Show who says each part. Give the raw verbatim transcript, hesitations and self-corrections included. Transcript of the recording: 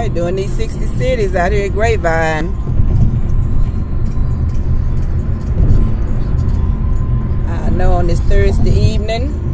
Speaker 1: right, doing these sixty cities out here at Grapevine. I know on this Thursday evening,